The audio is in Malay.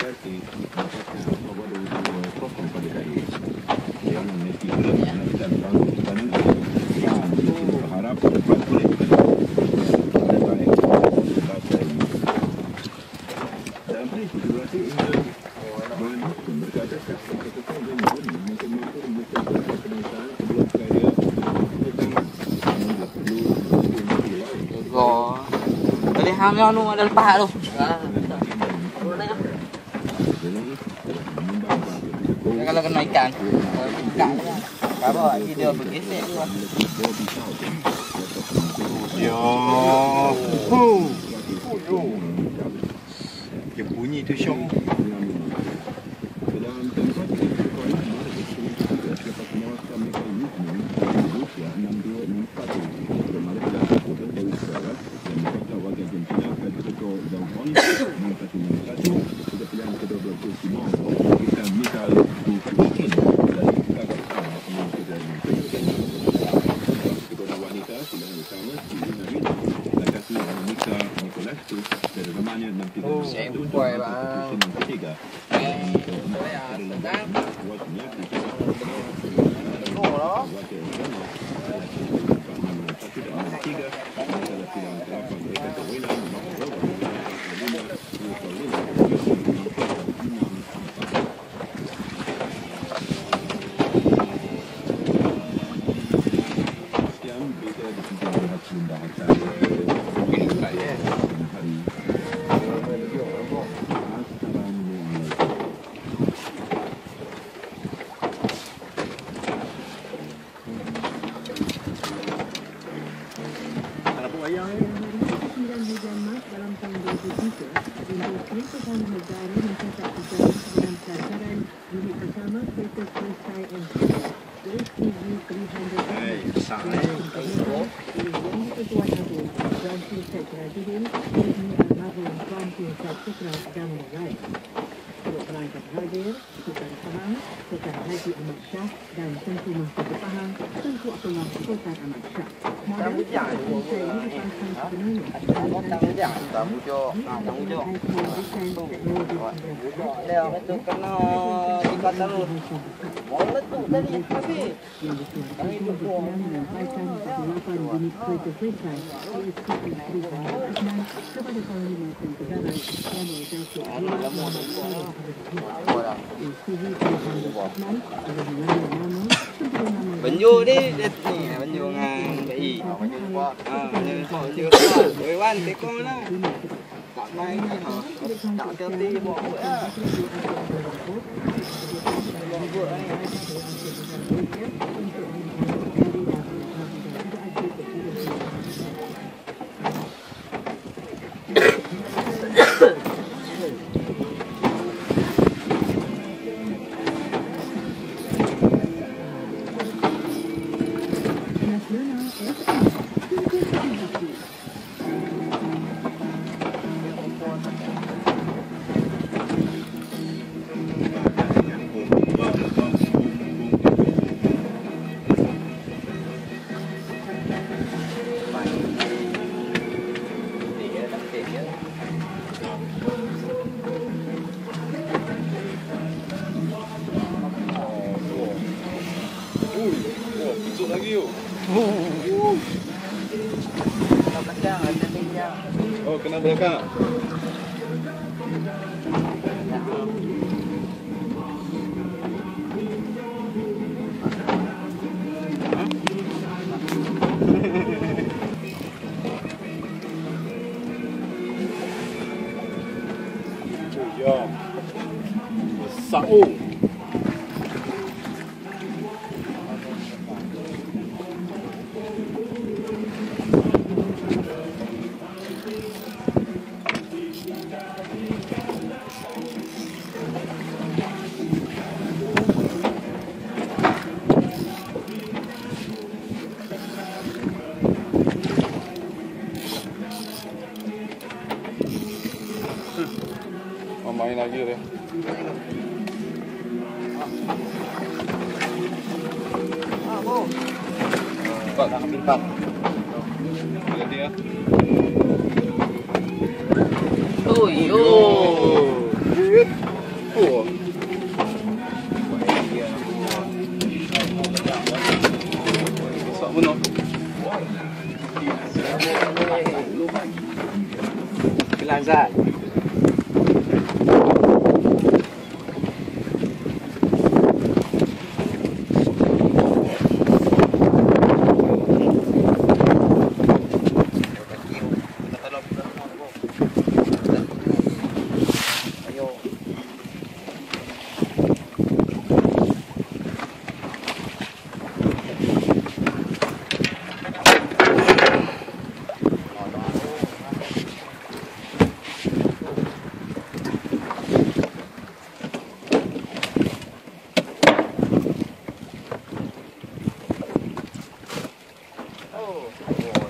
Boleh hamil anu ada lepas tu. Kalau kena ikan. Ikan kan. Kalau dia bergesek tu. Ya. Dia bunyi tu syok. Saya buat bang. Perangkat hadir, Sultan Pahang, Sultan Haji Ahmad Shah dan Tengku Mahkota Pahang, Tengku Abdullah Sultan Ahmad Shah. Model saya ini dipasang sebenarnya. Dia itu kena ikat terus. Mau letup tadi habis. Kami berdua menyampaikan 8 unit kereta selesai kepada Panglima Tentera yang Benju ni dia ni benju dengan BI. Benju Wan tekong lah. Tak main ni tak terti buat lah. Buat ni. Oh, kena belakang. Ya. Besar. Main lagi dia. Bo. Cepat dah ambil tak. Jadi ya. Oh yo. Taiwan